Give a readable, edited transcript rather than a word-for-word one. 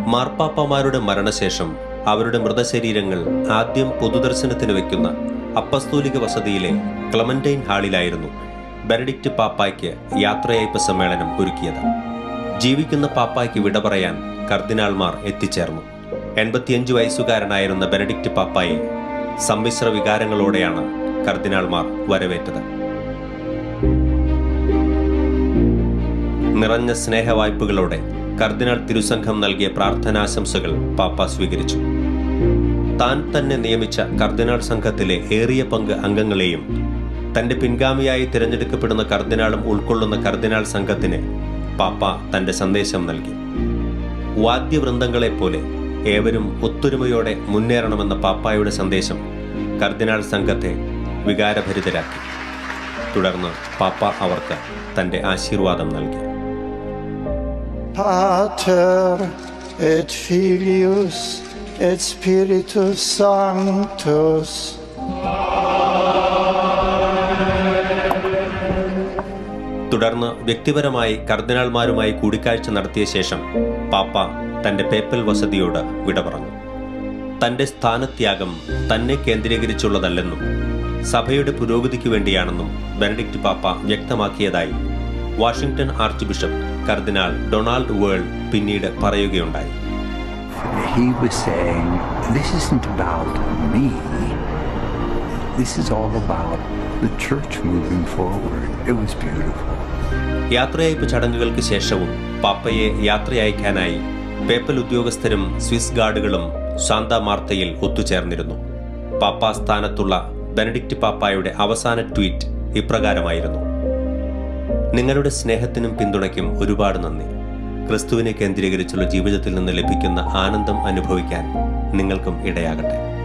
മാർപ്പാപ്പമാരുടെ മരണശേഷം അവരുടെ മൃതശരീരങ്ങൾ ആദ്യം പൊതുദർശനത്തിന് വയ്ക്കുന്ന അപ്പസ്തോലിക വസതിയിലെ ക്ലെമന്റൈൻ ഹാളിലായിരുന്നു ബെനഡിക്റ്റ് പാപ്പായ്ക്ക് യാത്രയയപ്പ് സമ്മേളനം ഒരുക്കിയത്. ജീവിക്കുന്ന പാപ്പായ്ക്ക് വിട പറയാൻ കർദിനാൾമാർ എത്തിച്ചേർന്നു. 85 വയസ്സുകാരനായിരുന്ന ബെനഡിക്റ്റ് പാപ്പായെ സമ്മിശ്ര വികാരങ്ങളോടെയാണ് കർദിനാൾമാർ വരവേറ്റത്. നിറഞ്ഞ സ്നേഹവായ്പകളോടെ കർദിനാൾ തിരുസംഘം നൽകിയ പ്രാർത്ഥനാശംസകൾ പാപ്പ സ്വീകരിച്ചു. താൻ തന്നെ നിയമിച്ച കർദിനാൾ സംഘത്തിലെ ഏറിയ പങ്ക് അംഗങ്ങളെയും തന്റെ പിൻഗാമിയായി തിരഞ്ഞെടുക്കപ്പെടുന്ന കർദിനാളും ഉൾക്കൊള്ളുന്ന കർദിനാൾ സംഘത്തിന് പാപ്പ തന്റെ സന്ദേശം നൽകി. വാദ്യവൃന്ദങ്ങളെപ്പോലെ ഏവരും ഒത്തൊരുമയോടെ മുന്നേറണമെന്ന പാപ്പായുടെ സന്ദേശം കർദിനാൾ സംഘത്തെ വികാരഭരിതരാക്കി. തുടർന്ന് പാപ്പ അവർക്ക് തന്റെ ആശീർവാദം നൽകി. Pater et Filius et Spiritus Sanctus. തുടർന്ന് വ്യക്തിപരമായി കർദിനാൾമാരുമായി കൂടിക്കാഴ്ച നടത്തിയ ശേഷം പാപ്പ തന്റെ പേപ്പൽ വസതിയോട് വിട പറഞ്ഞു. തന്റെ സ്ഥാനത്യാഗം തന്നെ കേന്ദ്രീകരിച്ചുള്ളതല്ലെന്നും സഭയുടെ പുരോഗതിക്ക് വേണ്ടിയാണെന്നും ബെനഡിക്റ്റ് പാപ്പ വ്യക്തമാക്കിയതായി വാഷിംഗ്ടൺ ആർച്ച് ബിഷപ്പ് കർദിനാൾ ഡൊണാൾഡ് വേൾ പിന്നീട് പറയുകയുണ്ടായി. He was saying, this isn't about me. This is all about the church moving forward. It was beautiful. യാത്രയയപ്പ് ചടങ്ങുകൾക്ക് ശേഷവും പാപ്പയെ യാത്രയയക്കാനായി പേപ്പൽ ഉദ്യോഗസ്ഥരും സ്വിസ് ഗാർഡുകളും സാന്താ മാർത്തയിൽ ഒത്തുചേർന്നിരുന്നു. പാപ്പാ സ്ഥാനത്തുള്ള ബെനഡിക്റ്റ് പാപ്പായുടെ അവസാന ട്വീറ്റ് ഇപ്രകാരമായിരുന്നു: നിങ്ങളുടെ സ്നേഹത്തിനും പിന്തുണയ്ക്കും ഒരുപാട് നന്ദി. ക്രിസ്തുവിനെ കേന്ദ്രീകരിച്ചുള്ള ജീവിതത്തിൽ നിന്ന് ലഭിക്കുന്ന ആനന്ദം അനുഭവിക്കാൻ നിങ്ങൾക്കും ഇടയാകട്ടെ.